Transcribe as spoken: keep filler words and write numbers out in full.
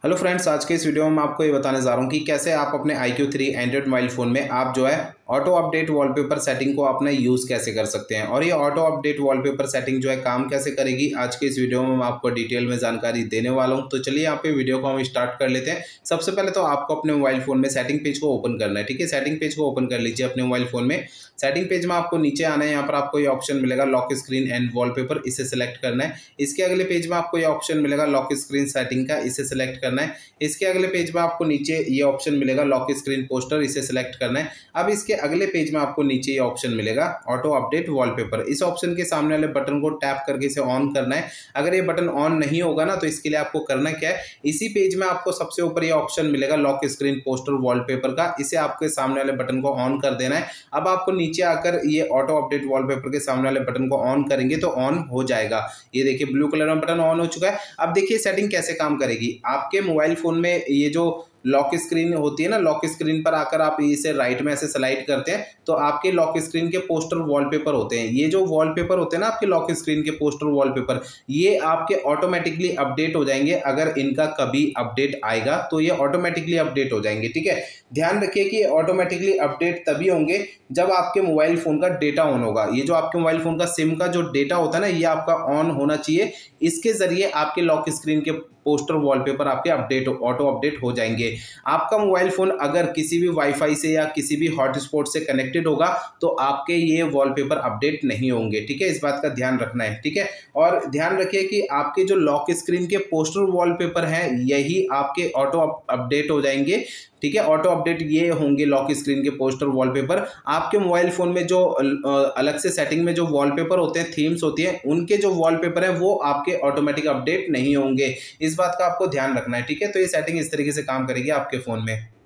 Hello friends, आज के इस वीडियो में मैं आपको ये बताने जा रहा हूँ कि कैसे आप अपने I Q three Android mobile phone में आप जो है ऑटो अपडेट वॉलपेपर सेटिंग को अपना यूज़ कैसे कर सकते हैं और ये ऑटो अपडेट वॉलपेपर सेटिंग जो है काम कैसे करेगी। आज के इस वीडियो में मैं आपको डिटेल में जानकारी देने वाला हूँ। तो चलिए यहाँ पे वीडियो को हम स्टार्ट कर लेते हैं। सबसे पहले तो आपको अपने मोबाइल फ़ोन में सेटिंग पेज को ओपन करना है। ठीक है, सेटिंग पेज को ओपन कर लीजिए अपने मोबाइल फ़ोन में। सेटिंग पेज में आपको नीचे आना है, यहाँ पर आपको ये ऑप्शन मिलेगा लॉक स्क्रीन एंड वॉलपेपर, इसे सेलेक्ट करना है। इसके अगले पेज में आपको ये ऑप्शन मिलेगा लॉक स्क्रीन सेटिंग का, इसे सेलेक्ट करना है। इसके अगले पेज में आपको नीचे ये ऑप्शन मिलेगा लॉक स्क्रीन पोस्टर, इसे सेलेक्ट करना है। अब इसके अगले पेज में आपको नीचे ये ऑप्शन मिलेगा ऑटो अपडेट वॉलपेपर। इस ऑप्शन के सामने वाले बटन को टैप करके इसे ऑन करना है। अगर ये बटन ऑन नहीं होगा ना, तो इसके लिए आपको करना क्या है, इसी पेज में आपको सबसे ऊपर ये ऑप्शन मिलेगा लॉक स्क्रीन पोस्टर वॉलपेपर का, इसे आपके सामने वाले बटन को ऑन कर देना है। अब आपको नीचे आकर ये ऑटो अपडेट वॉलपेपर के सामने वाले बटन को ऑन करेंगे तो ऑन हो जाएगा। ये देखिए ब्लू कलर में बटन ऑन हो चुका है। अब देखिए सेटिंग कैसे काम करेगी। आपके मोबाइल फोन में ये जो लॉक स्क्रीन होती है ना, लॉक स्क्रीन पर आकर आप इसे राइट में ऐसे स्लाइड करते हैं तो आपके लॉक स्क्रीन के पोस्टर वॉलपेपर होते हैं। ये जो वॉलपेपर होते हैं ना आपके लॉक स्क्रीन के पोस्टर वॉलपेपर, ये आपके ऑटोमेटिकली अपडेट हो जाएंगे। अगर इनका कभी अपडेट आएगा तो ये ऑटोमेटिकली अपडेट हो जाएंगे। ठीक है, ध्यान रखिए कि ऑटोमेटिकली अपडेट तभी होंगे जब आपके मोबाइल फोन का डेटा ऑन होगा। ये जो आपके मोबाइल फोन का सिम का जो डेटा होता है ना, ये आपका ऑन होना चाहिए। इसके जरिए आपके लॉक स्क्रीन के पोस्टर वॉलपेपर आपके अपडेट ऑटो अपडेट हो जाएंगे। आपका मोबाइल फोन अगर किसी भी वाईफाई से या किसी भी हॉटस्पॉट से कनेक्टेड होगा तो आपके ये वॉलपेपर अपडेट नहीं होंगे। ठीक है, इस बात का ध्यान रखना है। ठीक है, और ध्यान रखिए कि आपके जो लॉक स्क्रीन के पोस्टर वॉलपेपर हैं यही आपके ऑटो अपडेट हो जाएंगे। ठीक है, ऑटो अपडेट ये होंगे लॉक स्क्रीन के पोस्टर वॉलपेपर। आपके मोबाइल फोन में जो अलग से सेटिंग में जो वॉलपेपर होते हैं, थीम्स होती है, उनके जो वॉलपेपर है वो आपके ऑटोमेटिक अपडेट नहीं होंगे। इस बात का आपको ध्यान रखना है। ठीक है, तो ये सेटिंग इस तरीके से काम करेगी आपके फोन में।